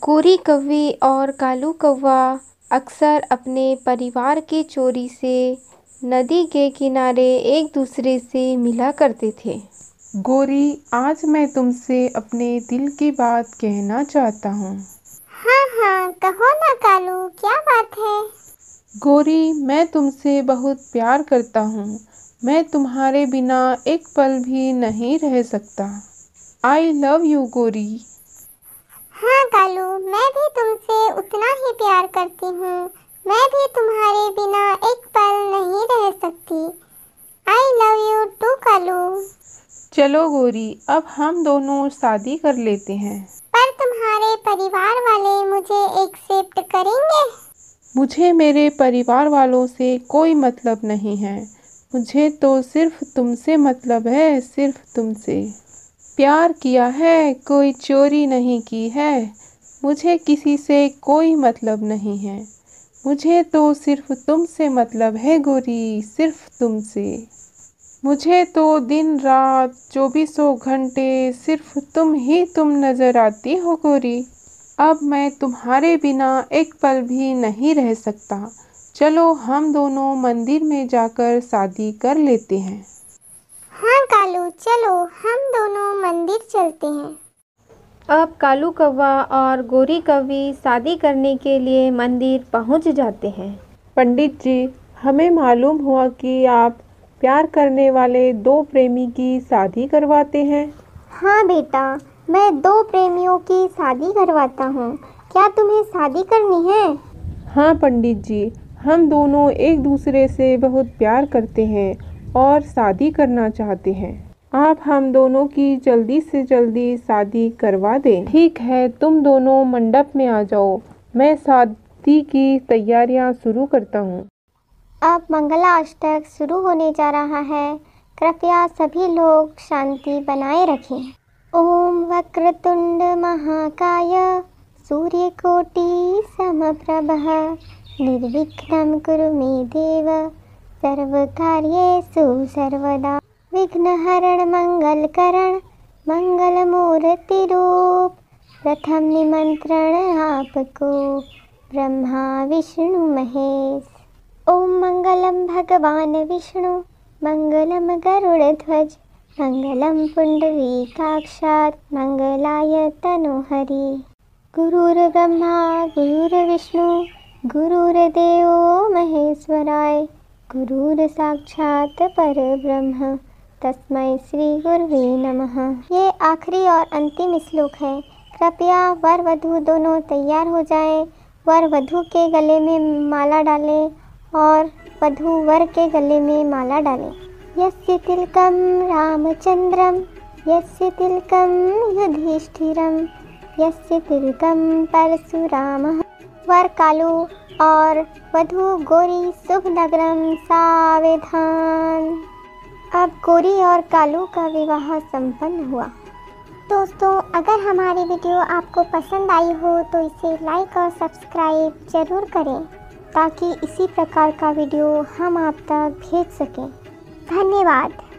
गोरी कौवी और कालू कौवा अक्सर अपने परिवार की चोरी से नदी के किनारे एक दूसरे से मिला करते थे। गोरी, आज मैं तुमसे अपने दिल की बात कहना चाहता हूँ। हाँ हाँ, कहो ना कालू, क्या बात है? गोरी, मैं तुमसे बहुत प्यार करता हूँ। मैं तुम्हारे बिना एक पल भी नहीं रह सकता। आई लव यू गोरी। हाँ कालू, मैं भी तुमसे उतना ही प्यार करती हूँ। मैं भी तुम्हारे बिना एक पल नहीं रह सकती। I love you too Kalu. चलो गोरी, अब हम दोनों शादी कर लेते हैं। पर तुम्हारे परिवार वाले मुझे एक्सेप्ट करेंगे? मुझे मेरे परिवार वालों से कोई मतलब नहीं है। मुझे तो सिर्फ तुमसे मतलब है, सिर्फ तुमसे। प्यार किया है, कोई चोरी नहीं की है। मुझे किसी से कोई मतलब नहीं है। मुझे तो सिर्फ तुमसे मतलब है गोरी, सिर्फ तुमसे। मुझे तो दिन रात चौबीसों घंटे सिर्फ तुम नज़र आती हो गोरी। अब मैं तुम्हारे बिना एक पल भी नहीं रह सकता। चलो हम दोनों मंदिर में जाकर शादी कर लेते हैं। हाँ कालू, चलो हम दोनों मंदिर चलते हैं। अब कालू कौवा और गोरी कौवी शादी करने के लिए मंदिर पहुंच जाते हैं। पंडित जी, हमें मालूम हुआ कि आप प्यार करने वाले दो प्रेमी की शादी करवाते हैं। हाँ बेटा, मैं दो प्रेमियों की शादी करवाता हूँ। क्या तुम्हें शादी करनी है? हाँ पंडित जी, हम दोनों एक दूसरे से बहुत प्यार करते हैं और शादी करना चाहते हैं। आप हम दोनों की जल्दी से जल्दी शादी करवा दें। ठीक है, तुम दोनों मंडप में आ जाओ। मैं शादी की तैयारियां शुरू करता हूँ। अब मंगलाष्टक शुरू होने जा रहा है। कृपया सभी लोग शांति बनाए रखें। ओम वक्रतुंड महाकाय सूर्यकोटि समप्रभः निर्विघ्नं कुरु मे देव सर्वकार्येषु सर्वदा। विघ्नहरण मंगलकरण मंगलमूर्ति रूप। प्रथम निमंत्रण आपको ब्रह्मा विष्णु महेश। ओम मंगलम भगवान विष्णु मंगलम गरुड़ध्वज मंगलम पुंडरीकाक्षात् मंगलाय तनोहरि। गुरुर्ब्रह्मा गुरुर्विष्णु गुरुर्देवो महेश्वराय गुरुर्साक्षात् परब्रह्म तस्मै श्री गुरुवे नमः। ये आखिरी और अंतिम श्लोक है। कृपया वर वधू दोनों तैयार हो जाएं। वर वधू के गले में माला डालें और वधू वर के गले में माला डालें। यस्य तिलकम रामचंद्रम यस्य तिलकम युधिष्ठिरम यस्य तिलकम परशुरामः। वर कालू और वधू गोरी शुभ नगरम सावधान। अब गोरी और कालू का विवाह संपन्न हुआ। दोस्तों, अगर हमारी वीडियो आपको पसंद आई हो तो इसे लाइक और सब्सक्राइब ज़रूर करें ताकि इसी प्रकार का वीडियो हम आप तक भेज सकें। धन्यवाद।